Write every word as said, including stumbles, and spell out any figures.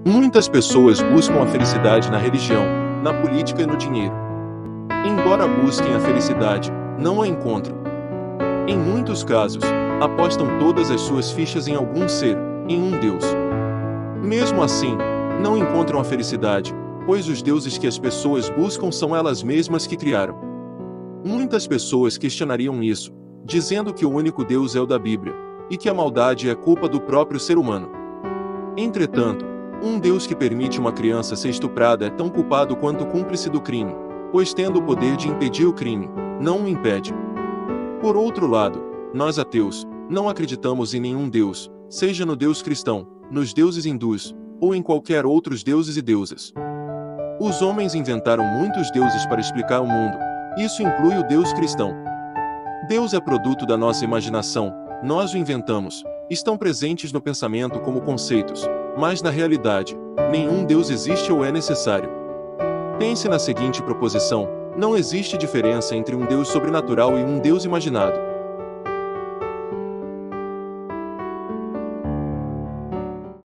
Muitas pessoas buscam a felicidade na religião, na política e no dinheiro. Embora busquem a felicidade, não a encontram. Em muitos casos, apostam todas as suas fichas em algum ser, em um Deus. Mesmo assim, não encontram a felicidade, pois os deuses que as pessoas buscam são elas mesmas que criaram. Muitas pessoas questionariam isso, dizendo que o único Deus é o da Bíblia, e que a maldade é culpa do próprio ser humano. Entretanto, um Deus que permite uma criança ser estuprada é tão culpado quanto o cúmplice do crime, pois tendo o poder de impedir o crime, não o impede. Por outro lado, nós ateus, não acreditamos em nenhum Deus, seja no Deus cristão, nos deuses hindus, ou em qualquer outros deuses e deusas. Os homens inventaram muitos deuses para explicar o mundo, isso inclui o Deus cristão. Deus é produto da nossa imaginação, nós o inventamos, estão presentes no pensamento como conceitos, mas na realidade, nenhum Deus existe ou é necessário. Pense na seguinte proposição: não existe diferença entre um Deus sobrenatural e um Deus imaginado.